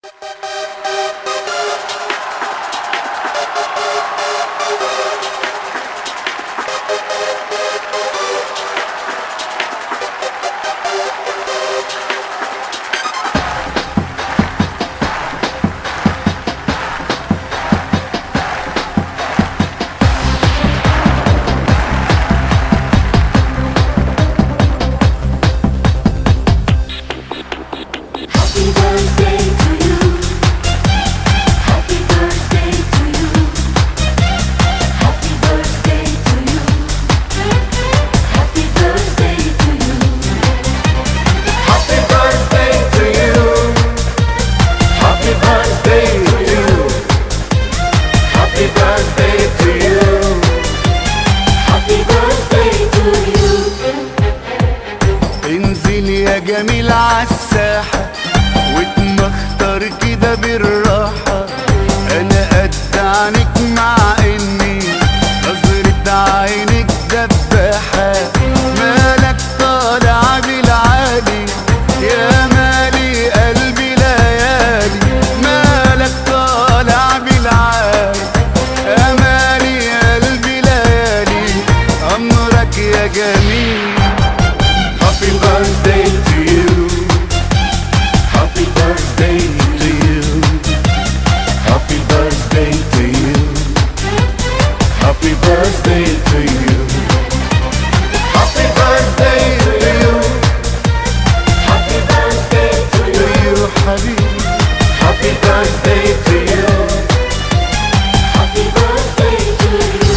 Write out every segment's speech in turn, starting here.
جميل عالساحة واتمختار كده بالراحة، انا قد عنك مع اني نظرة عينك دباحة، مالك طالع بالعالي يا مالي قلبي ليالي، مالك طالع بالعالي يا مالي قلبي ليالي، امرك يا جميل. Happy birthday to you. Happy birthday to you. Happy birthday to you. Happy birthday to you. Happy birthday to you. Happy birthday to you, حبيبي. Happy birthday to you. Happy birthday to you.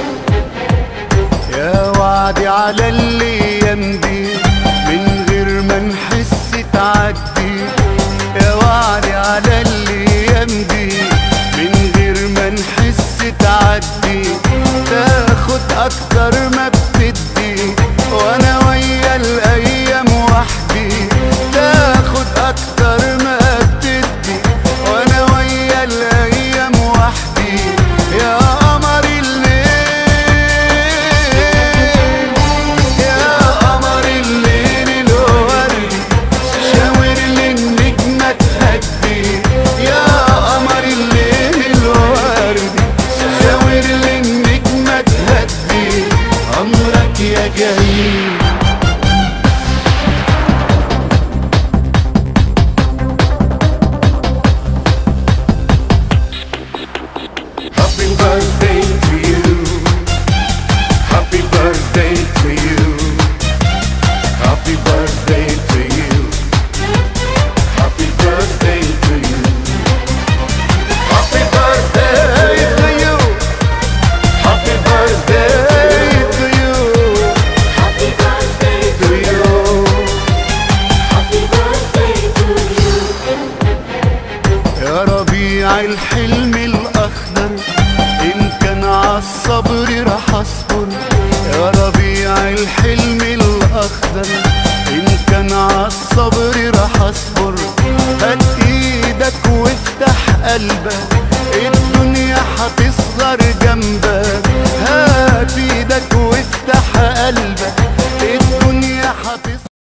يا وعدي على الايام دي من غير ما نحس تعدي، يا وعدي على الايام دي من غير ما نحس تعدي، تاخد اكتر ما بتدي وانا ويا الايام وحدي، تاخد اكتر ما بتدي وانا ويا الايام وحدي، يا قمر الليل يا قمر الليل الوردي، شاور للنجمة تهدي، يا قمر الليل الوردي، شاور للنجمة تهدي، أمرك يا جميل. Happy birthday to you. Happy birthday to you. Happy birthday to you. Happy birthday to you. Happy birthday to you. Happy birthday to you. Happy birthday to you. Happy birthday to you. يا ربيع الحلم الأخضر إن كان عالصبر رح أصبر، يا ربيع الحلم الأخضر إن كان عالصبر رح أصبر، هات إيدك وافتح قلبك الدنيا هتصغر جنبك.